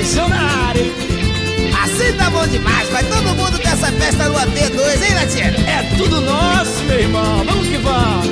Feijão na área. Assim tá bom demais, vai todo mundo dessa festa no AP2, hein, Latino? É tudo nosso, meu irmão, vamos que vamos.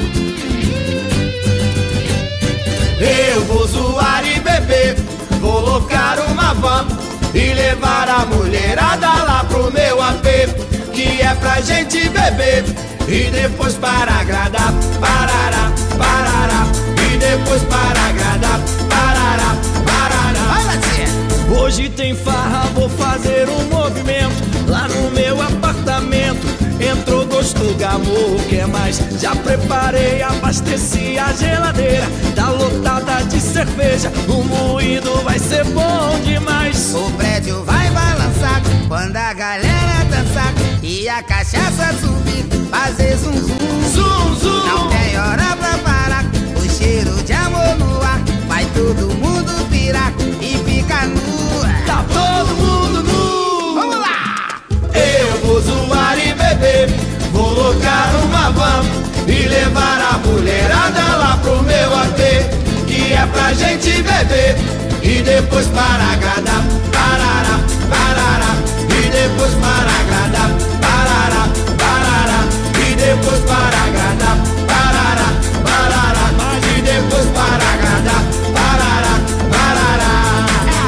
Eu vou zoar e beber, vou locar uma van e levar a mulherada lá pro meu AP, que é pra gente beber e depois para agradar. Parará, parará, e depois para agradar. Parará, parará. Vai, Latino! Hoje tem farra, vou fazer um movimento lá no meu apartamento. Entrou gosto, amor, quer mais? Já preparei, abasteci a geladeira. Tá lotada de cerveja, o moído vai ser bom demais. O prédio vai balançar quando a galera dançar e a cachaça subir, fazer zum zum. Zum, zum. Não tem hora pra parar, o cheiro de amor no ar. Vai todo mundo pirar e ficar nu. Tá todo mundo nu. Vamos lá! Eu vou zoar e beber, vou locar uma van e levar a mulherada lá pro meu AP, que é pra gente beber e depois para agradar. Parará, parará, e depois para agradar. Parará, parará, e depois para agradar. Parará, parará, e depois para agradar. Parará, parará.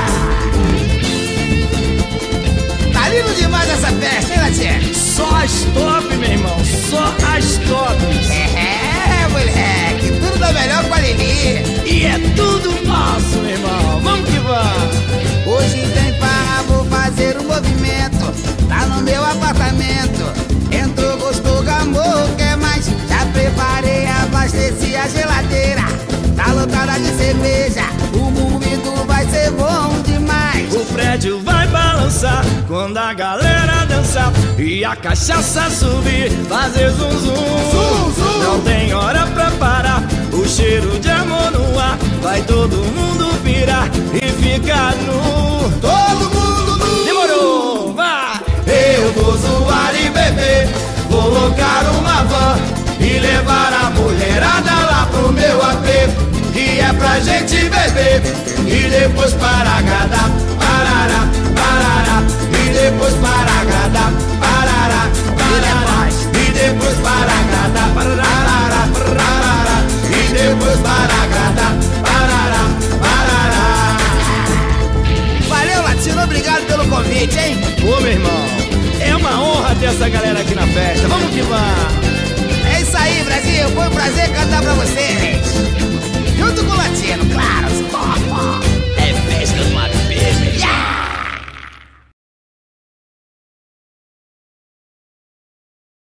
Tá lindo demais essa festa, hein, Latino? Só as top, meu irmão, só as tops. É, moleque, tudo da melhor qualidade. E é tudo nosso, meu irmão, vamos que vamos. Hoje tem farra, vou fazer um movimento lá no meu apartamento. Entrou, gostou, gamou, quer mais? Já preparei, abasteci a geladeira. Tá lotada de cerveja, o moído vai ser bom demais. O prédio vai balançar quando a galera dançar e a cachaça subir, fazer zum zum. Zum, zum. Não tem hora pra parar, o cheiro de amor no ar. Vai todo mundo virar e ficar nu. Todo mundo nu. Demorou, vai! Eu vou zoar e beber, vou locar uma van e levar a mulherada lá pro meu AP, que é pra gente beber e depois para agradar. Parará, parará, e depois para agradar. Parará, parará, e depois para agradar. Parará, parará, e depois para agradar. Parará, parará. Valeu, Latino, obrigado pelo convite, hein? Ô, meu irmão, é uma honra ter essa galera aqui na festa. Vamos que vamos! É isso aí, Brasil, foi um prazer cantar